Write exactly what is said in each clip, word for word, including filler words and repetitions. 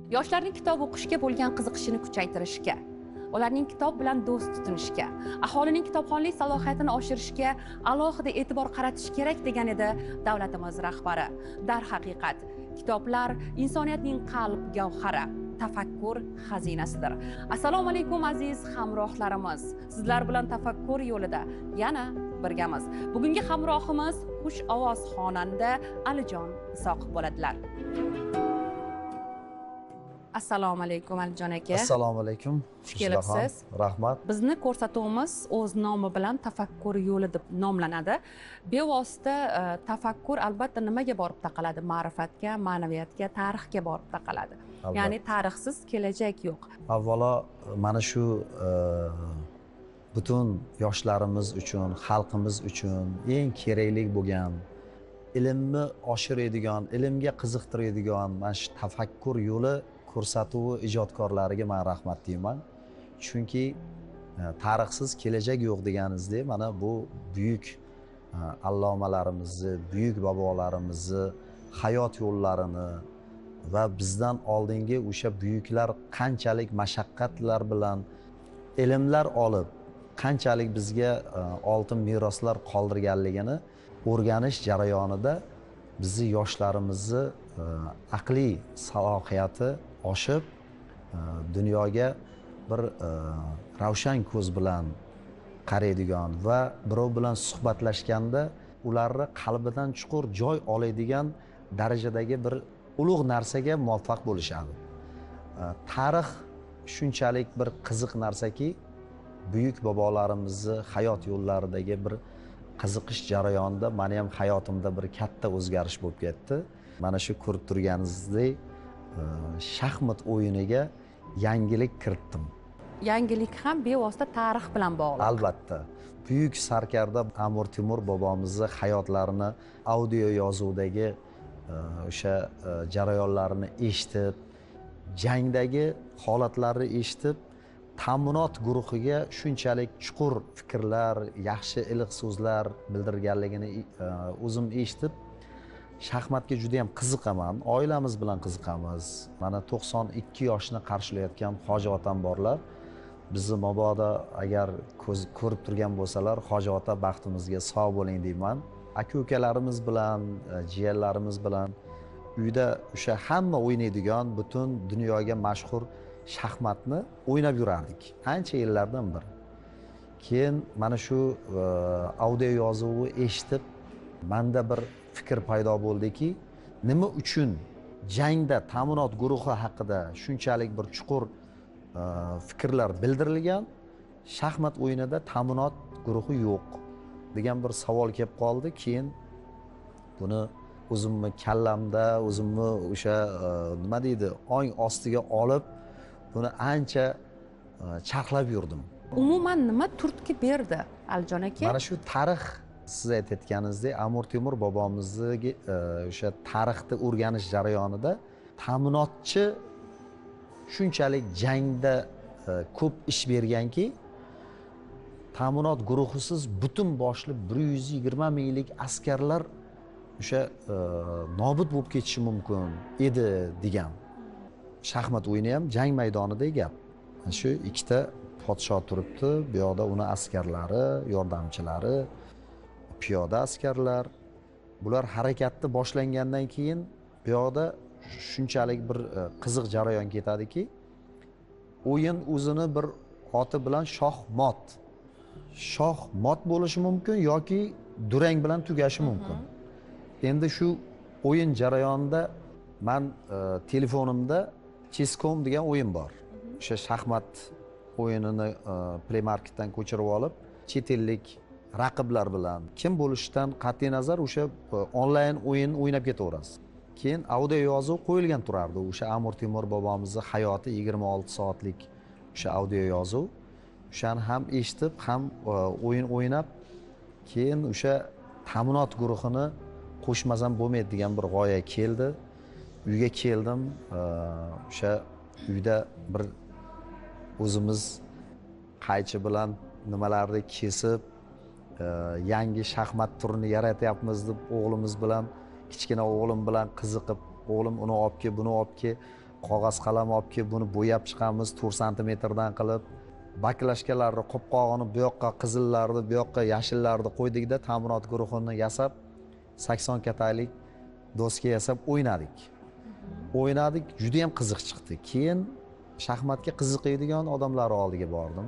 yoshlarning kitob o'qishga bo'lgan qiziqishini kuchaytirishga, ularning kitob bilan do'st tutinishga, aholining kitobxonlik salohiyatini oshirishga alohida e'tibor qaratish kerak degan edi davlatimiz rahbari. Darhaqiqat, kitoblar insoniyatning qalb gavhari, tafakkur xazinasidir. Assalomu alaykum aziz hamrohlarimiz. Sizlar bilan tafakkur yo'lida yana birgamiz. Bugungi hamrohimiz xush ovoz xonanda Alijon Isoqov bo'ladilar. Assalomu alaykum Alijon aka. Assalomu alaykum. Xush kelibsiz. Rahmat. Bizni ko'rsatuvimiz o'z nomi bilan tafakkur yo'li deb nomlanadi. Bevosita tafakkur albatta nimaga borib taqaladi? Ma'rifatga, ma'naviyatga, tarixga borib taqaladi. Ya'ni tarixsiz kelajak yo'q. Avvalo mana shu butun yoshlarimiz uchun, xalqimiz uchun eng kerakli bo'lgan ilmni oshiradigan, ilmga qiziqtiradigan mana shu tafakkur yo'li ko'rsatuvi ijodkorlariga men rahmat deyman. Chunki tarixsiz kelajak yo'q deganingizdek, mana bu buyuk allomalarimizni, buyuk bobolarimizni hayot yo'llarini va bizdan oldingi o'sha buyuklar qanchalik mashaqqatlar bilan ilmlar olib, qanchalik bizga oltin meroslar qoldirganligini o'rganish jarayonida bizni yoshlarimizni aqliy salohiyati oshib, dunyoga bir ravshan ko'z bilan qaraydigan va birov bilan suhbatlashganda ularni qalbidan chuqur joy oladigan darajadagi bir ulug' narsaga muvaffaq bo'lishadi. Tarix shunchalik bir qiziq narsaki, buyuk bobolarimizni hayot yo'llaridagi bir qiziqish jarayonida meni ham hayotimda bir katta o'zgarish bo'lib ketdi. Mana shu ko'rib turganingizdek, shaxmat o'yiniga yangilik kiritdim. Yangilik ham bevosita tarix bilan bog'liq. Albatta. Buyuk sarkarda Amir Temur bobomizni hayotlarini audio yozuvdagi o'sha jarayonlarini eshitib, jangdagi holatlarni eshitib, ta'minot guruhiga shunchalik chuqur fikrlar, yaxshi iliq so'zlar bildirganligini o'zim eshitib, shaxmatga juda ham qiziqaman. Oilamiz bilan qiziqamiz. Mana to'qson ikki yoshni qarshilayotgan hoji otam borlar. Bizni mabodo agar ko'rib turgan bo'lsalar, hoji ota baxtimizga sog' bo'ling deyman. Aka-ukalarimiz bilan, jiyanlarimiz bilan uyda o'sha hamma o'ynaydigan butun dunyoga mashhur shaxmatni o'ynab yurardik. Ancha yillardan beri. Keyin mana shu audio yozuvni eshitib, menda bir fikr paydo bo'ldiki, nima uchun jangda ta'minot guruhi haqida shunchalik bir chuqur fikrlar bildirilgan, shaxmat o'yinida ta'minot guruhi yo'q degan bir savol kelib qoldi. Keyin buni o'zimni kallamda, o'zimni o'sha nima deydi, ong ostiga olib buni ancha charxlab yurdim. Umuman nima turtki berdi Alijon aka? Mana shu tarix, siz aytayotganingizdek, Amir Temur bobomizni o'sha tarixni o'rganish jarayonida ta'minotchi shunchalik jangda ko'p ish berganki, ta'minot guruhisiz butun boshli bir yuz yigirma minglik askarlar o'sha nobud bo'lib ketishi mumkin edi degan. Shaxmat o'yini ham jang maydonidagi gap. Shu ikkita podsho turibdi, bu yoqda uni askarlari, yordamchilari, piyoda askarlar. Bular harakatni boshlangandan keyin bu yoqda shunchalik bir qiziq jarayon ketadiki, o'yin o'zini bir oti bilan shoh mot. Shoh mot bo'lishi mumkin yoki durang bilan tugashi mumkin. Endi shu o'yin jarayonida men telefonimda Chesscom degan o'yin bor. O'sha shaxmat o'yinini Play Marketdan ko'chirib olib, chet ellik raqiblar bilan kim bo'lishidan qat'iy nazar o'sha onlayn o'yin o'ynab ketaverasiz. Keyin audio yozuv qo'yilgan turardi. O'sha Amir Temur bobomizning hayoti yigirma olti soatlik o'sha audio yozuv. O'shani ham eshitib, ham o'yin o'ynab, keyin o'sha ta'minot guruhini qo'shmasam bo'lmaydi degan bir g'oya keldi. Uyga keldim, o'sha uyda bir o'zimiz qaychi bilan nimalarni kesib, yangi shaxmat turini yaratyapmiz deb o'g'limiz bilan, kichkina o'g'lim bilan qiziqib, o'g'lim uni olib kel, buni olib kel, qog'oz qalam olib kelib buni bo'yab chiqamiz to'rt santimetrdan qilib. Baklashkalarni qopqog'ini bu yoqqa qizillarni, bu yoqqa yashillarni qo'ydikda ta'minot guruhini yasab sakson katalik doska yasab o'ynadik. O'ynadik, juda ham qiziq chiqdi. Keyin shaxmatga qiziqadigan odamlar oldiga bordim.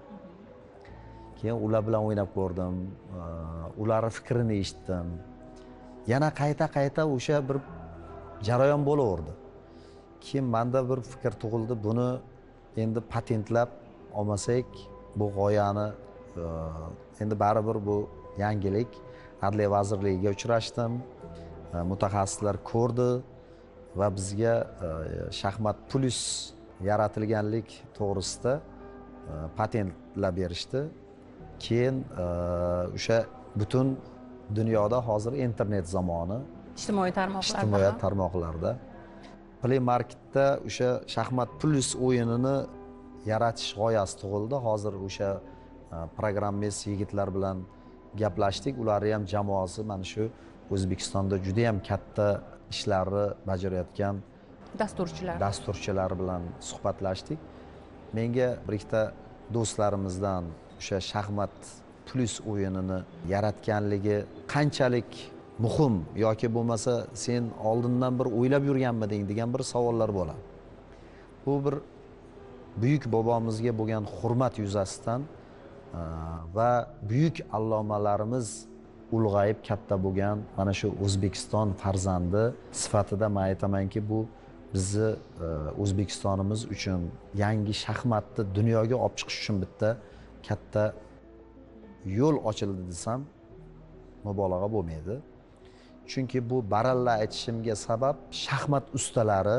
Keyin ular bilan o'ynab ko'rdim, ularning fikrini eshitdim. Yana qayta-qayta o'sha bir jarayon bo'laverdi. Keyin menda bir fikr tug'ildi, buni endi patentlab olmasak, bu g'oyani endi baribir bu yangilik. Adliya vazirligiga uchrashdim, mutaxassislar ko'rdi va bizga shaxmat plus yaratilganlik to'g'risida patentlab berishdi. Keyin o'sha butun dunyoda hozir internet zamoni, ijtimoiy tarmoqlarda, ijtimoiy tarmoqlarda Play Marketda o'sha shaxmat plus o'yinini yaratish g'oyasi tug'ildi. Hozir o'sha programmist yigitlar bilan gaplashdik. Ularning ham jamoasi mana shu O'zbekistonda juda ham katta ishlarni bajarayotgan dasturchilar dasturchilar bilan suhbatlashdik. Menga bir ikkita do'stlarimizdan o'sha shaxmat plus o'yinini yaratganligi qanchalik muhim yoki bo'lmasa sen oldindan bir o'ylab yurganmiding degan bir savollar bo'ladi. Bu bir buyuk bobomizga bo'lgan hurmat yuzasidan va buyuk allomalarimiz ulg'ayib katta bo'lgan mana shu O'zbekiston farzandi sifatida men aytamanki, bu bizni O'zbekistonimiz uchun yangi shaxmatni dunyoga olib chiqish uchun bitta katta yo'l ochildi desam mubolag'a bo'lmaydi. Chunki bu baralla aytishimga sabab shaxmat ustalari,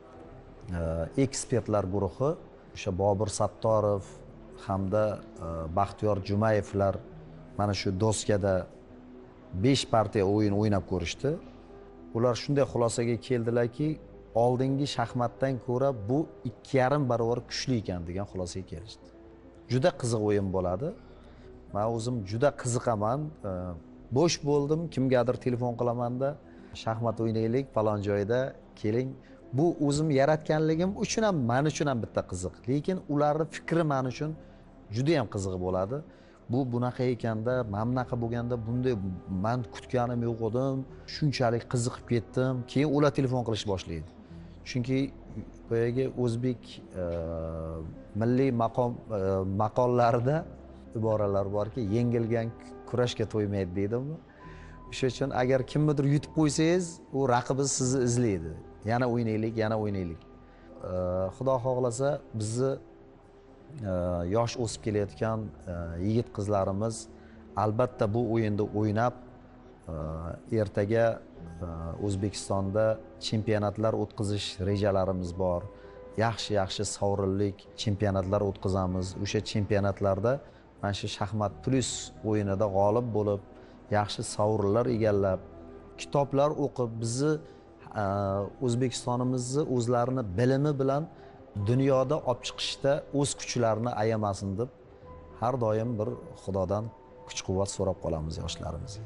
ekspertlar guruhi, o'sha Bobur Sattorov hamda Baxtiyor Jumayevlar mana shu doskada besh partiya o'yin o'ynab ko'rishdi. Ular shunday xulosaga keldilarki, oldingi shaxmatdan ko'ra bu ikki yarim barobar kuchli ekan degan xulosaga kelishdi. Juda qiziq o'yin bo'ladi. Men o'zim juda qiziqaman. Bo'sh bo'ldim, kimgadir telefon qilamanda, shaxmat o'ynaylik falon joyda, keling. Bu o'zim yaratganligim uchun ham, men uchun ham bitta qiziq. Lekin ularning fikri men uchun juda ham qiziq bo'ladi. Bu bunaqa ekanda, men bunaqa bo'lganda bunday men kutganim yo'q edim, shunchalik qiziqib ketdim. Keyin ular telefon qilish boshlaydi. Chunki boyagi o'zbek milliy maqom maqollarida iboralar borki, yengilgan kurashga to'ymaydi deydimi? O'sha uchun agar kimnidir yutib qo'ysangiz, u raqibingiz sizni izlaydi. Yana o'ynaylik, yana o'ynaylik. Xudo xohlasa bizni yosh o'sib kelayotgan yigit qizlarimiz albatta bu o'yinda o'ynab ertaga O'zbekistonda chempionatlar o'tkazish rejalarimiz bor. Yaxshi-yaxshi sovrinlik chempionatlar o'tkazamiz. O'sha chempionatlarda mana shu shaxmat plus o'yinida g'olib bo'lib, yaxshi sovrinlar egallab, kitoblar o'qib, bizni O'zbekistonimizni o'zlarini bilimi bilan dunyoda olib chiqishda o'z kuchlarini ayamasin deb har doim bir Xudodan kuch-quvvat so'rab qolamiz yoshlarimizga.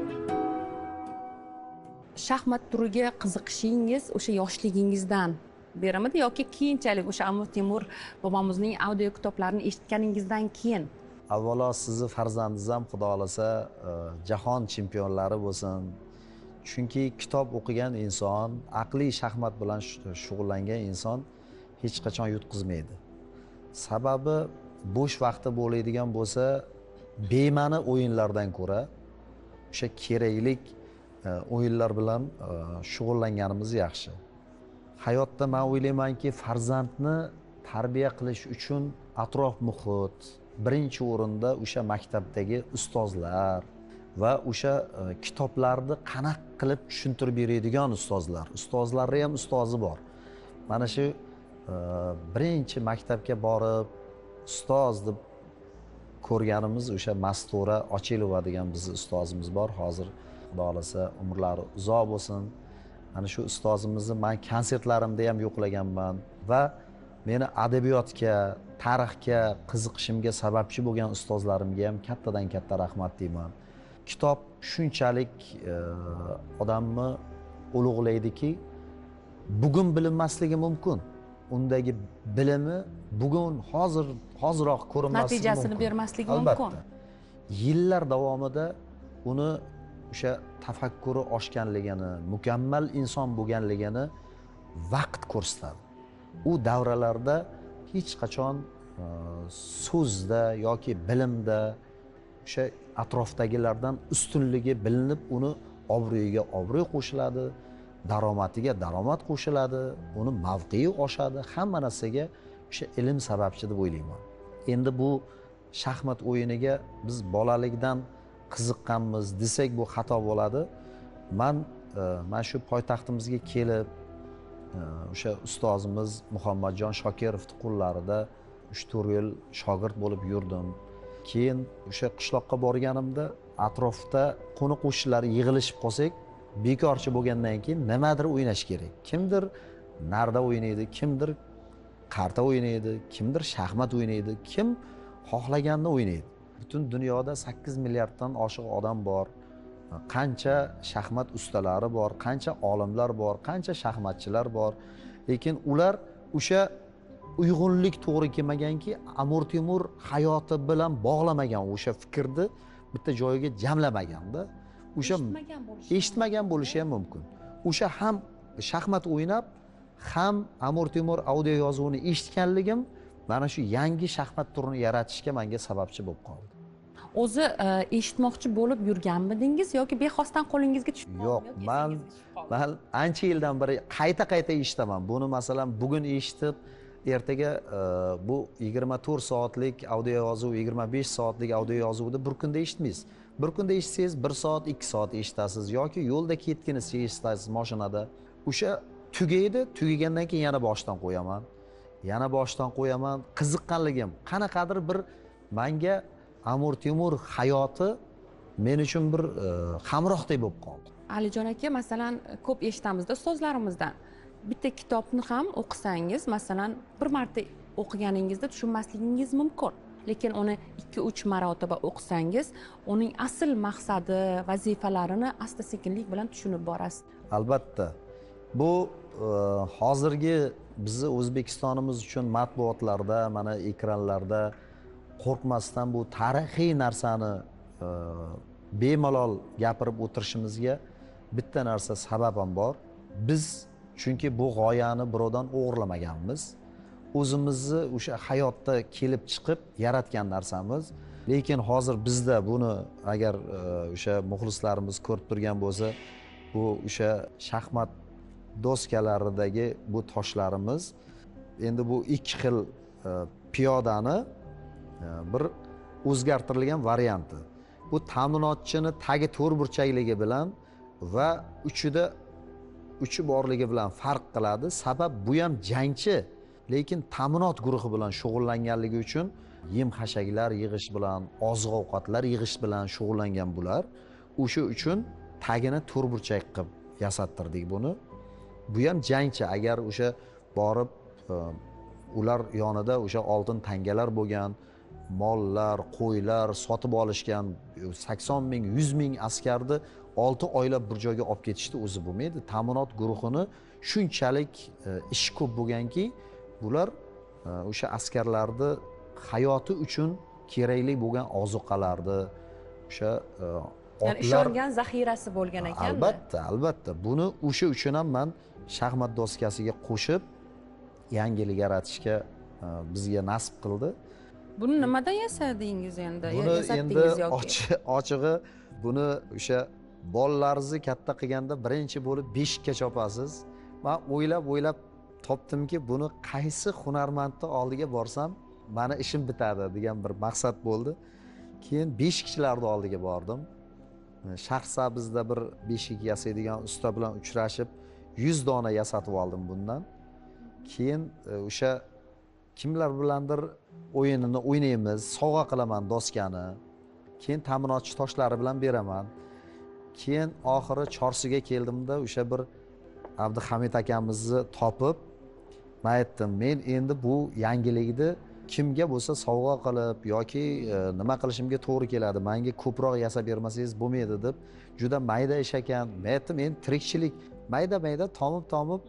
Shaxmat turiga qiziqishingiz o'sha yoshligingizdan berimidi yoki keyinchalik o'sha Amir Temur bobomizning audio kitoblarini eshitganingizdan keyin? Avvalo sizni farzandingiz ham Xudo xolasa jahon chempionlari bo'lsin. Chunki kitob o'qigan inson, aqliy shaxmat bilan shug'ullangan inson hech qachon yutqizmaydi. Sababi bo'sh vaqti bo'ladigan bo'lsa, bema'ni o'yinlardan ko'ra o'sha keraklik o'yinlar bilan shug'ullanganimiz yaxshi. Hayotda men o'ylaymanki, farzandni tarbiya qilish uchun atrof muhit, birinchi o'rinda o'sha maktabdagi ustozlar va o'sha kitoblarni qanaq qilib tushuntirib beradigan ustozlar. Ustozlarning ham ustozi bor. Mana shu birinchi maktabga borib ustoz deb ko'rganimiz o'sha Mastura Ochilova degan bizning ustozimiz bor. Hozir Xudo xolasa umrlari uzoq bo'lsin. Mana shu ustozimizni men konsertlarimda ham yo'qlaganman va meni adabiyotga, tarixga qiziqishimga sababchi bo'lgan ustozlarimga ham kattadan katta rahmat deyman. Kitob shunchalik odamni ulug'laydiki, bugun bilinmasligi mumkin. Undagi bilimi bugun hozir hoziroq ko'rinmasligi mumkin. Natijasini bermasligi Albatta. mumkin. Yillar davomida uni o'sha tafakkuri oshganligini, mukammal inson bo'lganligini vaqt ko'rsatadi. U davralarda hech qachon so'zda yoki bilimda o'sha atrofdagilardan ustunligi bilinib, uni obro'yiga obro' qo'shiladi, daromadiga daromad qo'shiladi, uni mavqei oshadi, hamma narsaga o'sha ilm sababchi deb o'ylayman. Endi bu shaxmat o'yiniga biz bolalikdan qiziqqanmiz desak bu xato bo'ladi. Men mana shu poytaxtimizga kelib o'sha ustozimiz Muhammadjon Shokirovning qo'llarida uch to'rt yil shogird bo'lib yurdim. Keyin o'sha qishloqqa borganimda atrofda qo'ni qo'shnilar yig'ilishib qolsak, bekorchi bo'lgandan keyin nimadir o'ynash kerak. Kimdir narda o'ynaydi, kimdir qarta o'ynaydi, kimdir shaxmat o'ynaydi, kim xohlaganini o'ynaydi. Butun dunyoda sakkiz milliarddan oshiq odam bor. Qancha shaxmat ustalari bor, qancha olimlar bor, qancha shaxmatchilar bor. Lekin ular o'sha uyg'unlik to'g'ri kelmaganki, Amir Temur hayoti bilan bog'lamagan o'sha fikrni bitta joyiga jamlamaganda, o'sha eshitmagan bo'lishi ham mumkin. O'sha ham shaxmat o'ynab, ham Amir Temur audio yozuvini eshitganligim mana shu yangi shaxmat turini yaratishga menga sababchi bo'lib qoldi. O'zi eshitmoqchi bo'lib yurganmidingiz yoki bexosdan qo'lingizga tushib qoldi? Yo'q, men men ancha yildan beri qayta-qayta eshitaman. Buni masalan bugun eshitib, ertaga bu yigirma to'rt soatlik audio yozuv, yigirma besh soatlik audio yozuvni bir kunda eshitmaysiz. Bir kunda eshitsangiz bir soat, ikki soat eshitasiz yoki yo'lda ketganingizda eshitasiz mashinada. O'sha tugaydi, tugagandan keyin yana boshdan qo'yaman. Yana boshdan qo'yaman. Qiziqqanligim, qanaqadir bir menga Amir Temur hayoti men uchun bir hamrohdek bo'lib qoldi. Alijon aka, masalan, ko'p eshitamiz-da ustozlarimizdan. Bitta kitobni ham o'qisangiz, masalan, bir marta o'qiganingizda tushunmasligingiz mumkin. Lekin uni ikki uch marotaba o'qisangiz, uning asl maqsadi, vazifalarini asta-sekinlik bilan tushunib borasiz. Albatta. Bu hozirgi bizni O'zbekistonimiz uchun matbuotlarda, mana ekranlarda qo'rqmasdan bu tarixiy narsani bemalol gapirib o'tirishimizga bitta narsa sabab ham bor. Biz chunki bu g'oyani birovdan o'g'irlamaganmiz. O'zimizni o'sha hayotda kelib chiqib yaratgan narsamiz. Lekin hozir bizda buni agar o'sha muxlislarimiz ko'rib turgan bo'lsa, bu o'sha shaxmat doskalaridagi bu toshlarimiz endi bu ikki xil piyodani bir o'zgartirilgan varianti. Bu ta'minotchini tagi to'rtburchakligi bilan va uchida uchi borligi bilan farq qiladi. Sabab bu ham jangchi, lekin ta'minot guruhi bilan shug'ullanganligi uchun yem-xashaklar yig'ish bilan, oziq-ovqatlar yig'ish bilan shug'ullangan bular. O'sha uchun tagini to'rtburchak qilib yasattirdik buni. Bu ham jangchi. Agar o'sha borib ular yonida o'sha oltin tangalar bo'lgan, mollar, qo'ylar sotib olishgan sakson ming, yuz ming askarni olti oylab bir joyga olib ketishdi o'zi bo'lmaydi. Ta'minot guruhini shunchalik ish ko'p bo'lganki, bular o'sha askarlarni hayoti uchun kerakli bo'lgan ozuqalarni, o'sha otlar, ishongan zaxirasi bo'lgan ekan. Albatta, albatta. Buni o'sha uchun ham men shaxmat doskasiga qo'shib yangilik yaratishga bizga nasib qildi. Buni nimadan yasadingiz endi? Buni endi ochig'i buni o'sha bolalaringizni katta qilganda birinchi bo'lib beshikka chopasiz. Men o'ylab-o'ylab topdimki, buni qaysi hunarmandning oldiga borsam meni ishim bitadi degan bir maqsad bo'ldi. Keyin beshikchilarning oldiga bordim. Shaxsa bizda bir beshik yasaydigan usta bilan uchrashib yuz dona yasatib oldim bundan. Keyin o'sha kimlar bilandir o'yinini o'ynaymiz, sovg'a qilaman doskani. Keyin ta'minotchi toshlari bilan beraman. Keyin oxiri Chorsiga keldimda o'sha bir Abduhamid akamizni topib, men aytdim, men endi bu yangilikni kimga bo'lsa sovg'a qilib yoki nima qilishimga to'g'ri keladi, menga ko'proq yasab bermasangiz bo'lmaydi deb juda mayda ish ekan. Men aytdim, men tirikchilik mayda-mayda tomib-tomib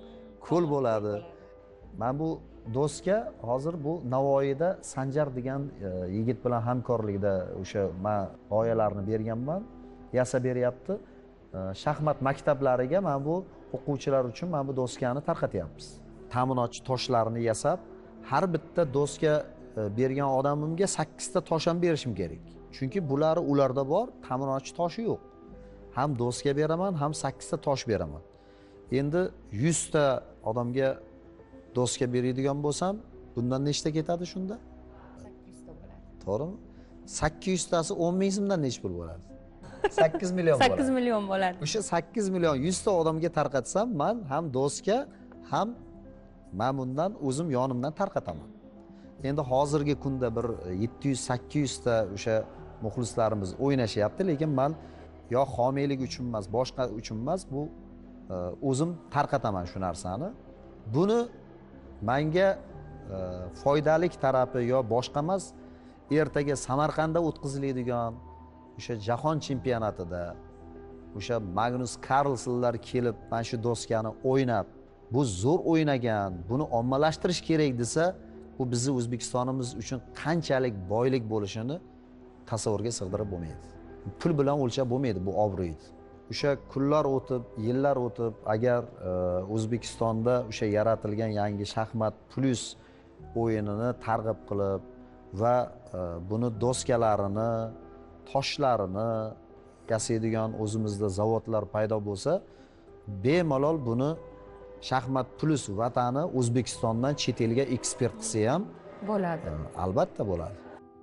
ko'l bo'ladi. Men bu do'stga hozir bu Navoiyda Sanjar degan e, yigit bilan hamkorlikda o'sha men g'oyalarni berganman, yasab beryapti. E, shaxmat maktablariga men bu o'quvchilar uchun men bu doskani tarqatyapmiz. Ta'minotchi toshlarni yasab, har bitta doska e, bergan odamimga sakkizta tosh ham berishim kerak. Chunki bulari ularda bor, ta'minotchi toshi yo'q. Ham doska beraman, ham sakkizta tosh beraman. Endi yuzta odamga doska beradigan bo'lsam, bundan nechta ketadi shunda? sakkiz yuz ta bo'ladi. To'g'rimi? sakkiz yuz tasi o'n ming so'mdan nech pul bo'ladi? sakkiz million bo'ladi. sakkiz million bo'ladi. O'sha sakkiz million yuz ta odamga tarqatsam, men ham doska, ham men bundan o'zim yonimdan tarqataman. Endi hozirgi kunda bir yetti yuz sakkiz yuz ta o'sha muxlislarimiz o'ynashyapti, lekin men yo homiylik uchun emas, boshqa uchun emas, bu o'zim tarqataman shu narsani. Buni menga e, foydali tarafi yo boshqa emas, ertaga Samarqandda o'tkaziladigan o'sha jahon chempionatida o'sha Magnus Carlsenlar kelib mana shu doskani o'ynab, bu zo'r o'ynagan, buni ommalashtirish kerak desa, bu bizni O'zbekistonimiz uchun qanchalik boylik bo'lishini tasavvurga sig'dirib bo'lmaydi. Pul bilan o'lchab bo'lmaydi bu obro'yni. O'sha kunlar o'tib, yillar o'tib, agar e, O'zbekistonda o'sha yaratilgan yangi shaxmat plus o'yinini targ'ib qilib va e, buni doskalarini, toshlarini yasaydigan o'zimizda zavodlar paydo bo'lsa, bemalol buni shaxmat plus vatani O'zbekistondan chet elga eksport qilsa ham Bo'ladi. e, albatta bo'ladi.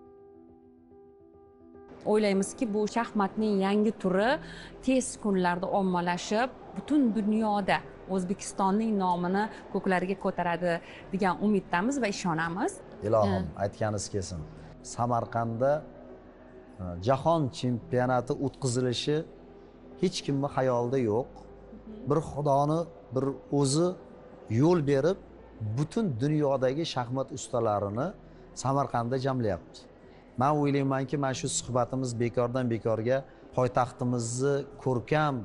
O'ylaymizki, bu shaxmatning yangi turi tez kunlarda ommalashib, butun dunyoda O'zbekistonning nomini ko'klariga ko'taradi degan umiddamiz va ishonamiz. Ilohim, aytganingiz kelsin. Samarqandda e, jahon chempionati o'tkazilishi hech kimning xayolida yo'q. Bir Xudoni bir o'zi yo'l berib, butun dunyodagi shaxmat ustalarini Samarqandda jamlayapti. Men o'ylaymanki, mana shu suhbatimiz bekordan bekorga poytaxtimizni ko'rkam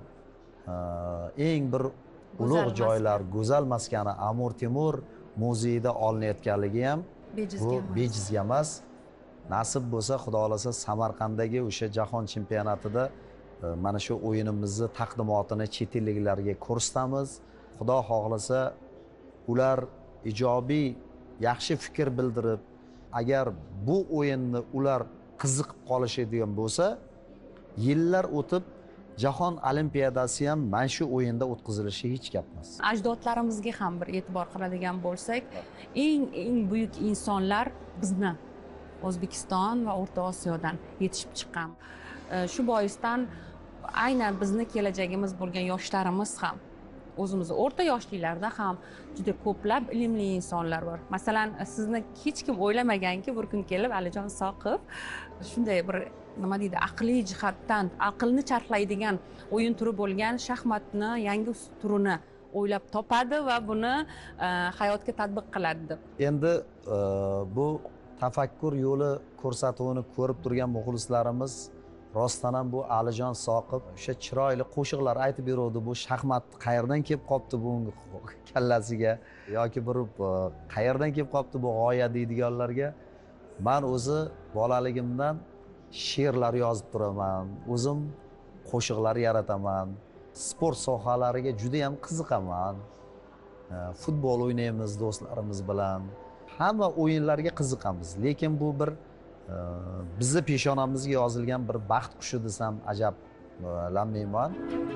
eng bir ulug' joylar, go'zal maskani Amir Temur muzeyida olinayotganligi ham bu bejizga emas. Nasib bo'lsa, Xudo xolasa Samarqanddagi o'sha jahon chempionatida mana shu o'yinimizni taqdimotini chet elliklarga ko'rsatamiz. Xudo xohlasa ular ijobiy, yaxshi fikr bildirib, agar bu o'yinni ular qiziqib qolishadigan bo'lsa, yillar o'tib jahon olimpiadasi ham mana shu o'yinda o'tkazilishi hech gap emas. Ajdodlarimizga ham bir e'tibor qiladigan bo'lsak, eng eng buyuk insonlar bizni O'zbekiston va O'rta Osiyodan yetishib chiqqan. Shu boisdan aynan bizni kelajagimiz bo'lgan yoshlarimiz ham, o'zimizni o'rta yoshliklarda ham juda ko'plab ilmli insonlar bor. Masalan, sizni hech kim o'ylamaganki, bir kun kelib Alijon Soqov shunday bir nima deydi, aqliy jihatdan aqlni charxlaydigan o'yin turi bo'lgan shaxmatni yangi turini o'ylab topadi va buni hayotga tatbiq qiladi deb. Endi bu tafakkur yo'li ko'rsatuvini ko'rib turgan muxlislarimiz rostdan ham bu Alijon Soqov o'sha chiroyli qo'shiqlar aytib beruvdi. Bu shaxmat qayerdan kelib qopti bu kallasiga yoki bir qayerdan kelib qopti bu g'oya deydiganlarga, men o'zi bolaligimdan she'rlar yozib turaman, o'zim qo'shiqlar yarataman, sport sohalariga juda ham qiziqaman. Futbol o'ynaymiz do'stlarimiz bilan, hamma o'yinlarga qiziqamiz, lekin bu bir bizni peshonamizga yozilgan bir baxt qushi desam ajablanmayman.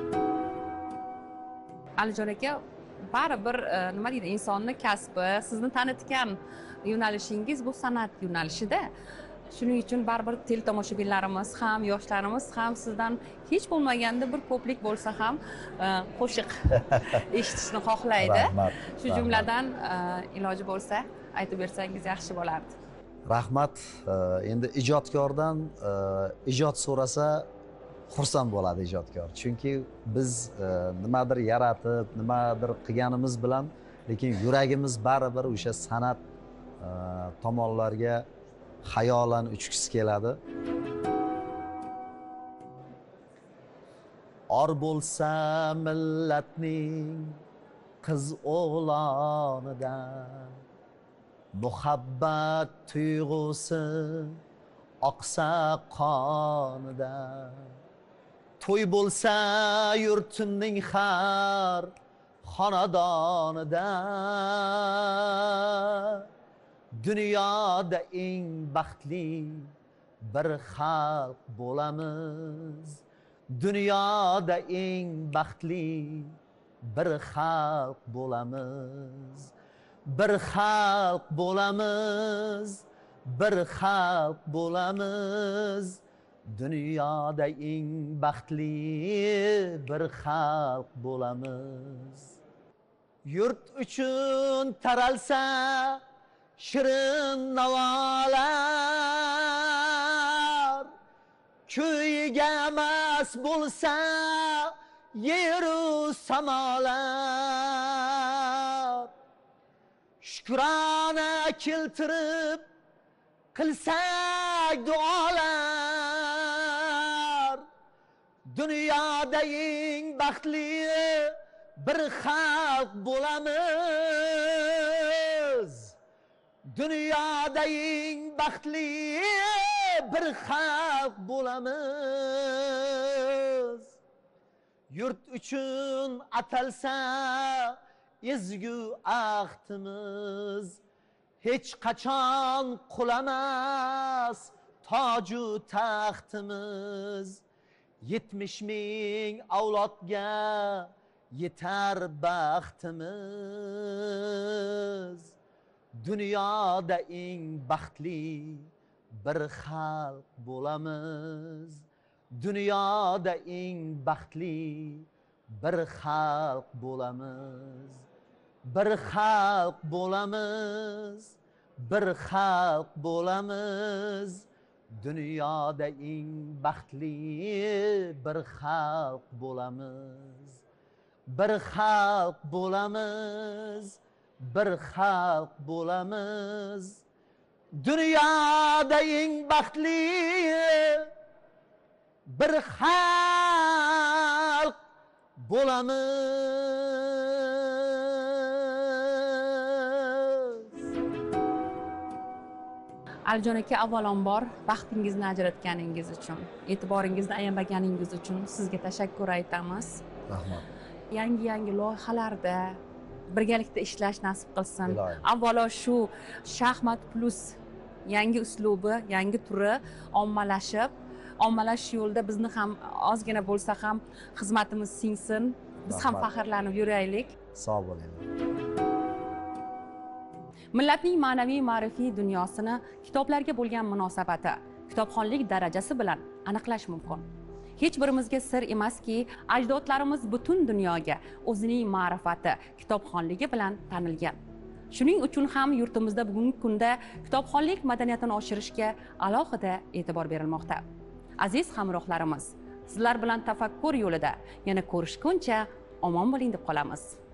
Alijon aka, baribir nima deydi, insonni kasbi, sizni tanitgan yo'nalishingiz bu san'at yo'nalishida. Shuning uchun baribir teletomoshabinlarimiz ham, yoshlarimiz ham sizdan hech bo'lmaganda bir ko'plik bo'lsa ham qo'shiq eshitishni xohlaydi. Shu jumladan iloji bo'lsa aytib bersangiz yaxshi bo'lardi. Rahmat. Endi ijodkordan ijod so'rasa xursand bo'ladi ijodkor. Chunki biz nimadir yaratib, nimadir qilganimiz bilan, lekin yuragimiz baribir o'sha san'at tomonlarga xayolan uchgisi keladi. Or bo'lsa millatning qiz o'g'lonida muhabbat tuyg'usi oqsa qonida to'y bo'lsa yurtimning har xonadonida dunyoda eng baxtli bir xalq bo'lamiz dunyoda eng baxtli bir xalq bo'lamiz bir xalq bo'lamiz bir xalq bo'lamiz dunyoda eng baxtli bir xalq bo'lamiz yurt uchun taralsa shirin navolar kuyiga mast bo'lsa yeru samolar shukrona keltirib qilsak duolar dunyoda eng baxtli bir xalq bo'lamiz dunyoda eng baxtli bir xalq bo'lamiz yurt uchun atalsa ezgu ahdimiz hech qachon qulamas toju taxtimiz yetmish ming avlodga yetar baxtimiz dunyoda eng baxtli bir xalq bo'lamiz dunyoda eng baxtli bir xalq bo'lamiz bir xalq bo'lamiz bir xalq bo'lamiz dunyoda eng baxtli bir xalq bo'lamiz bir xalq bo'lamiz bir xalq bo'lamiz dunyoda eng baxtli bir xalq bo'lamiz. Alijon aka, avvalambor vaqtingizni ajratganingiz uchun, e'tiboringizni ayamaganingiz uchun sizga tashakkur aytamiz. Rahmat. Yangi-yangi loyihalarda birgalikda ishlash nasib qilsin. Iloyim. Avvalo shu shaxmat plus yangi uslubi, yangi turi ommalashib, ommalashish yo'lida bizni ham ozgina bo'lsa ham xizmatimiz singsin. Biz ham Rahmat. faxrlanib yuraylik. Sog' bo'ling. Millatning ma'naviy ma'rifiy dunyosini kitoblarga bo'lgan munosabati, kitobxonlik darajasi bilan aniqlash mumkin. Hech birimizga sir emaski, ajdodlarimiz butun dunyoga o'zining ma'rifati, kitobxonligi bilan tanilgan. Shuning uchun ham yurtimizda bugungi kunda kitobxonlik madaniyatini oshirishga alohida e'tibor berilmoqda. Aziz hamrohlarimiz, sizlar bilan tafakkur yo'lida yana ko'rishguncha omon bo'ling deb qolamiz.